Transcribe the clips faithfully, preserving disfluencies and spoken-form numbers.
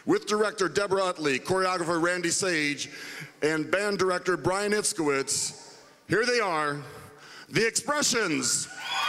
with director Debora Utley, choreographer Randy Sage, and band director Brian Itzkowitz. Here they are, The Expressions.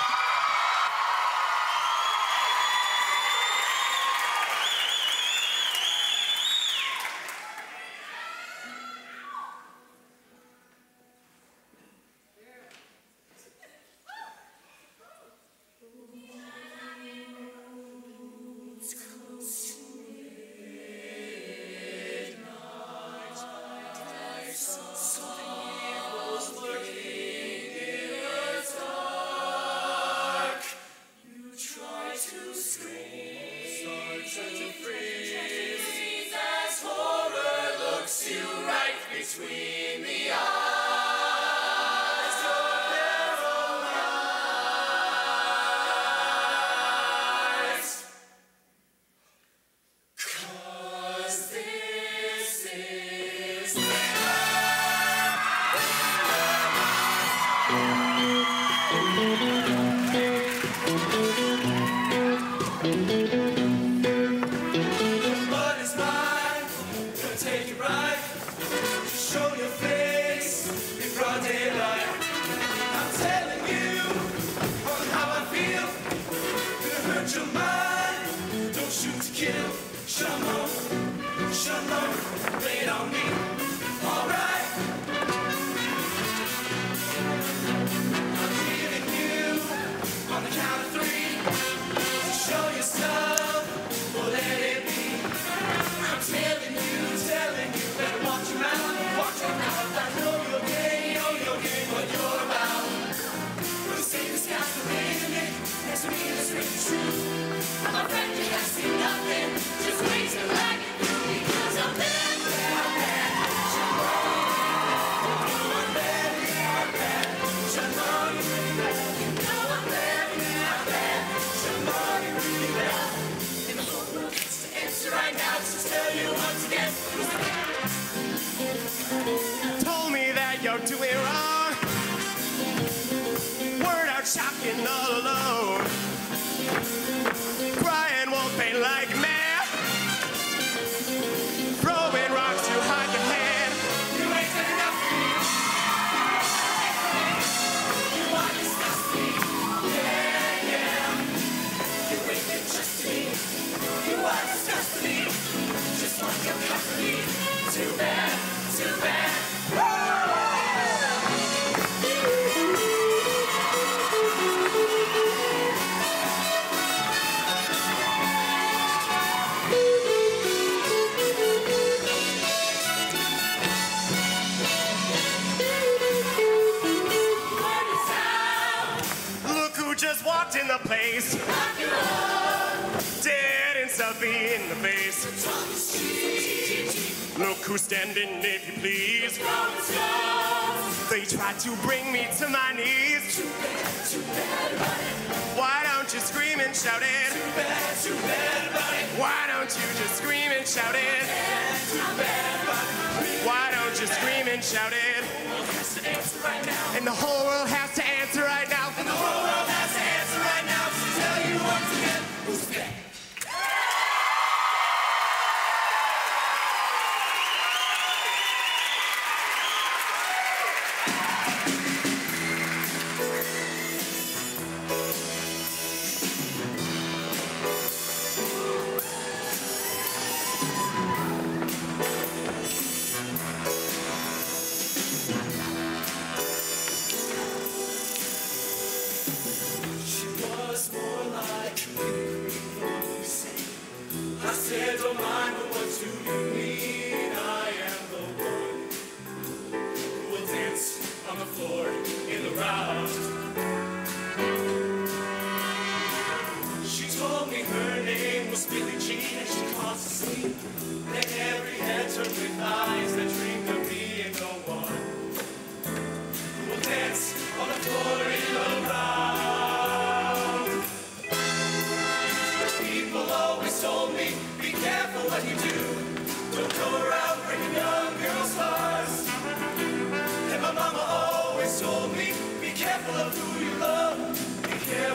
Told me that you're doing wrong. Word out shocking all alone. Crying won't paint like mad. Throwing rocks to hide your hand. You ain't good enough for me. You are disgusting. Yeah, yeah. You ain't good just to me. You are disgusting. Just like your company. Too bad, too bad. Look who just walked in the place. Dead and stuffy in the face. Look who's standing, if you please. They tried to bring me to my knees. Too bad, too bad about it. Why don't you scream and shout it? Too bad, too bad about it. Why don't you just scream and shout it? Too bad about it. Why don't you scream and shout it? The whole world has to answer right now. And the whole world has to answer right now. And the whole world has to answer right now. To tell you once again, who's back?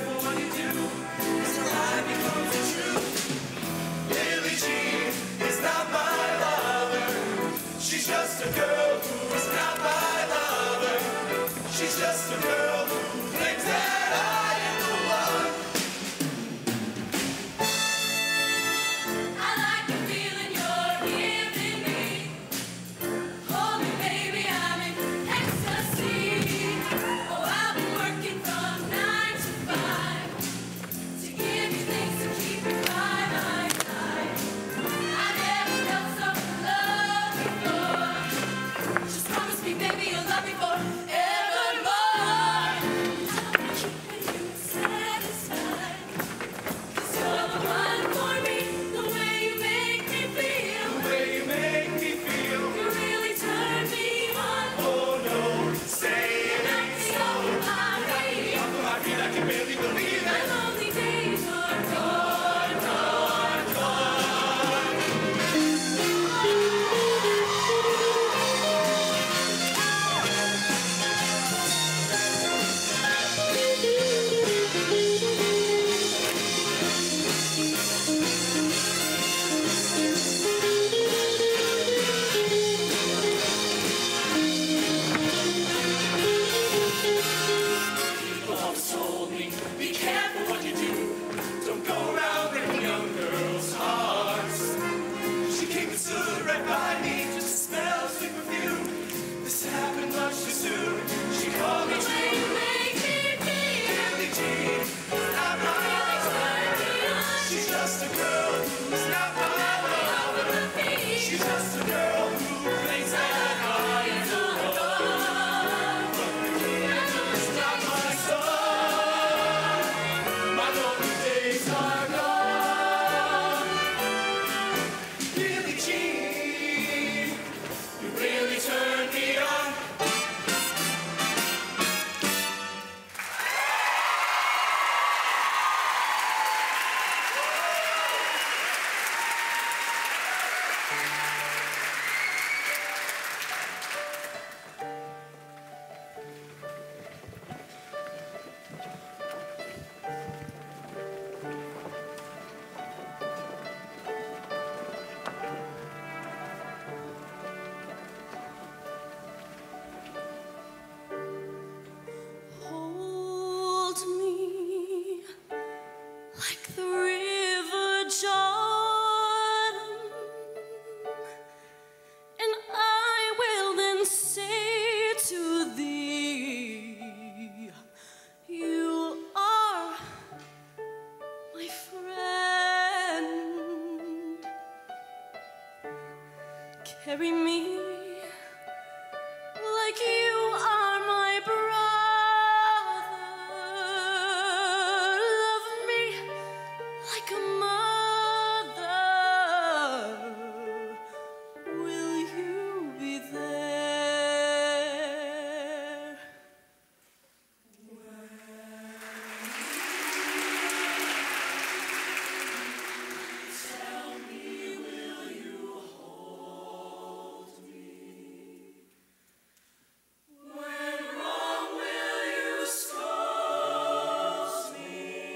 Billie Jean is not Carry me like you are my brother. Love me like a mother. Will you be there? Tell me, will you hold me? When wrong, will you scold me?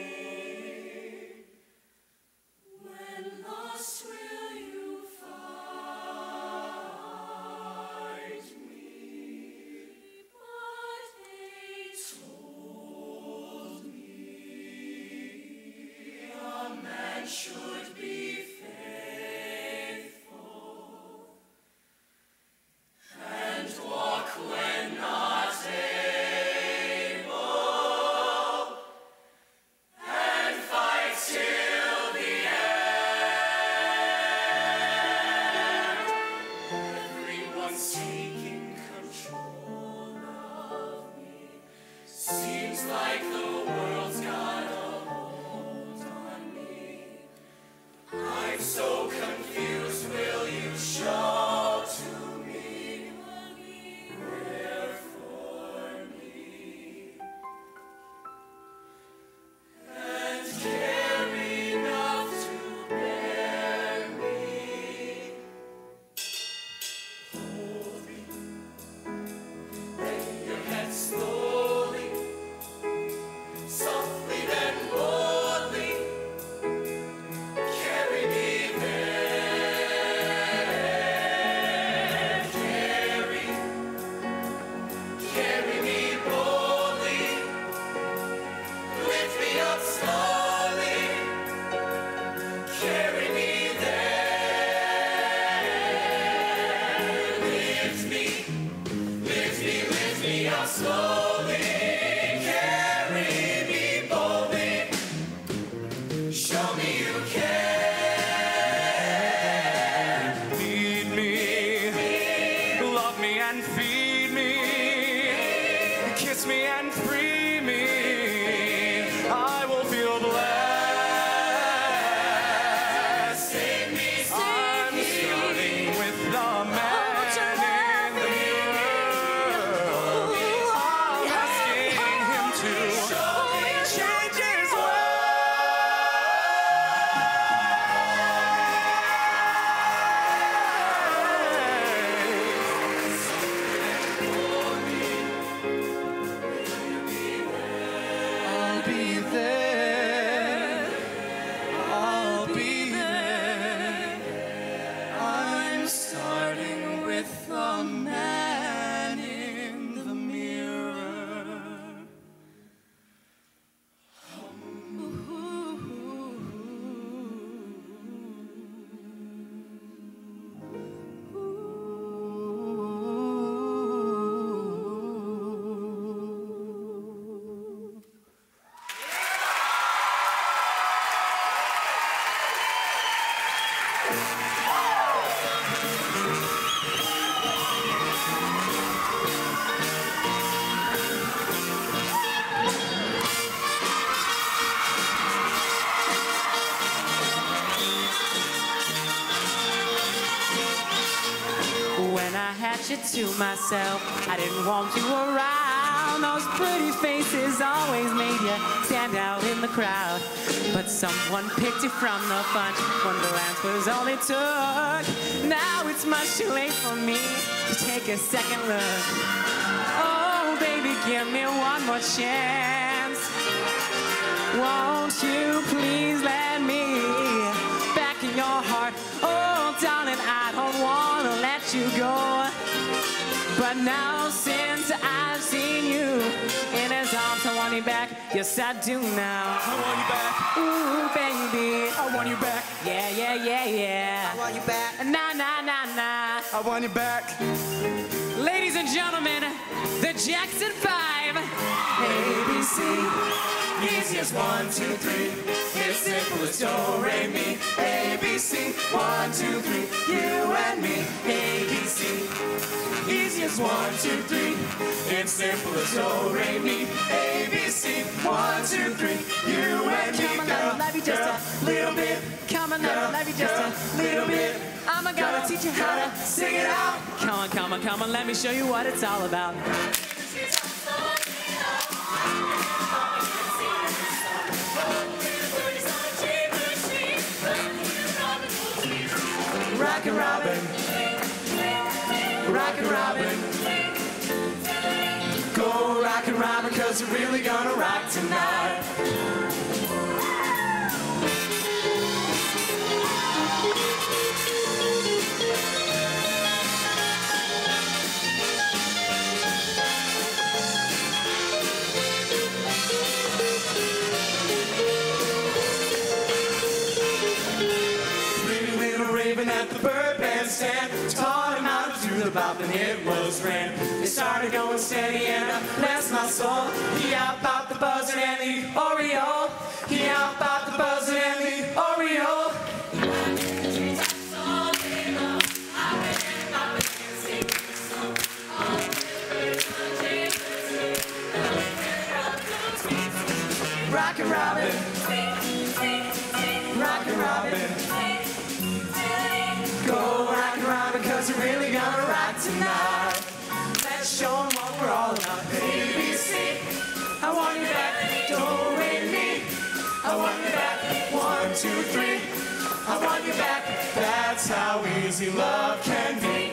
When lost, will you find me? But they told me a man should be faithful and walk when not able, and fight till the end. Everyone's taking control of me. Seems like the world's got a hold on me. I'm so confused. Will you show to me? There for me and care enough to bear me. Hold me, lay your head slowly, softly then boldly. Carry me there. Carry, carry me boldly. Lift me up slowly. Carry me there. Lift me, lift me, lift me up slowly. Carry me boldly. Show me you care. Lead me, love me and feed me, kiss me and free me. I will feel blessed. Save me, I'm starting with the man in the mirror. I'm asking him to change his I'll be there. I'll be there. I'm starting with the man in the mirror. When I had you to myself, I didn't want you around. Those pretty faces always made you stand out in the crowd. But someone picked you from the bunch. One glance was all it took. Now it's much too late for me to take a second look. Oh, baby, give me one more chance. Won't you please let me back in your heart? Oh, darling, I don't want to let you go. But now since I've seen you in his arms, I want you back. Yes, I do now. I want you back. Ooh, baby. I want you back. Yeah, yeah, yeah, yeah. I want you back. Nah, nah, nah, nah. I want you back. Ladies and gentlemen, the Jackson Five. A, B, C. Easiest one, two, three. It's simple as do, re, mi. A, B, C. One, two, three. You and me. A, is one, two, three. It's simple as do, re, mi, A, B, C. One, two, three. You and me, Come on, girl, love you just girl, a little bit. Come on, Girl, love you just girl, a little bit. I'm gonna Girl, teach you how to sing it out. Come on, come on, come on, let me show you what it's all about. Rockin' Robin, Rockin' Robin. Go Rockin' Robin, cause we're really gonna rock tonight. At the bird bandstand, taught him how to do the bop and it was ran. It started going steady and uh, bless my soul. He out bopped the buzzard and the Oreo. He out bopped the buzzard and the Oreo. Rockin' Robin, Rockin' Robin. Go Rockin' Robin, cause we're really gonna rock tonight. Let's show 'em what we're all about. A, B, C. I want you back, do, re, mi. I want you back, one, two, three. I want you back, that's how easy love can be.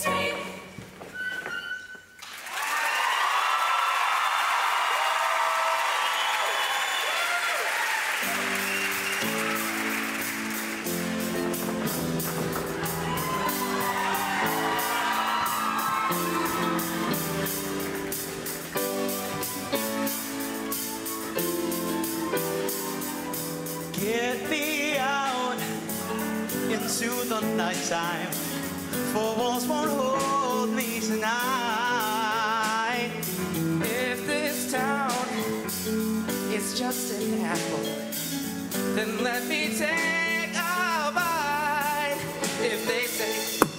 Get me out into the nighttime, for walls won't hold me tonight. If this town is just an apple, then let me take a bite. If they say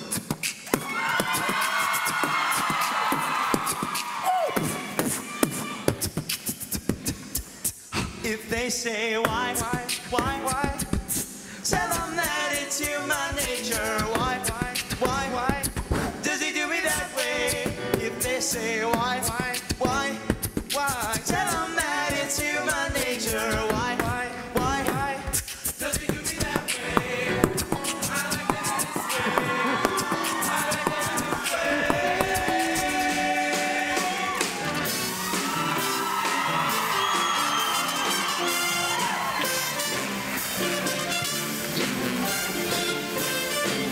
If they say why, why, why, why, tell them that it's human nature. Why, why, why, why, does he do me that way? If they say why, why, why, why, tell them that it's human nature. Why, why, why, why, does he do me that way? I like that this way. I like that this way.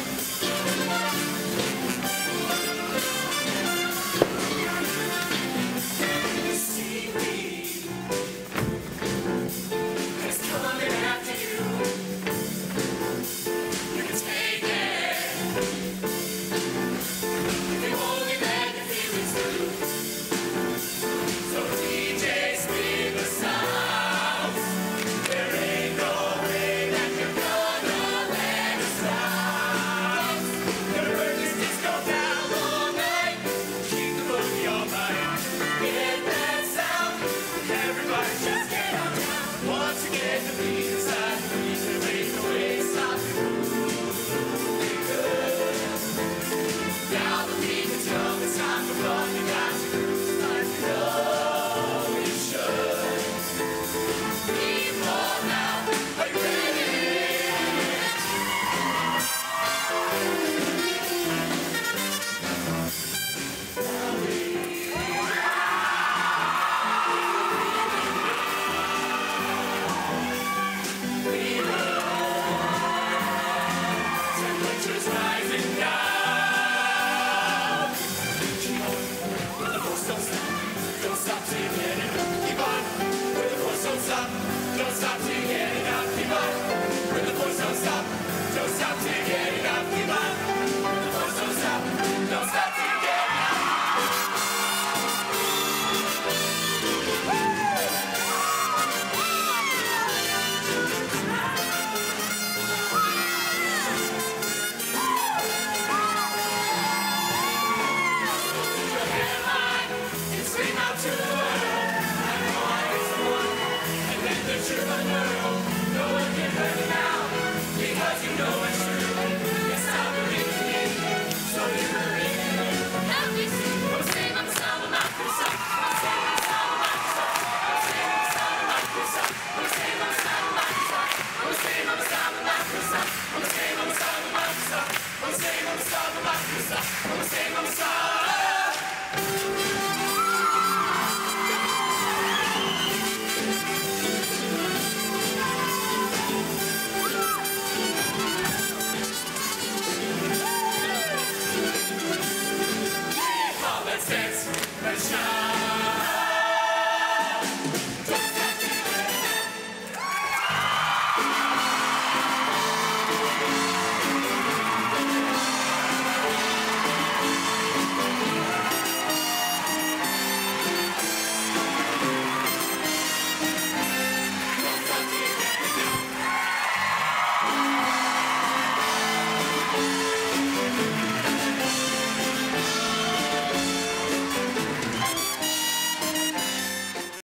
Mama say, mama say.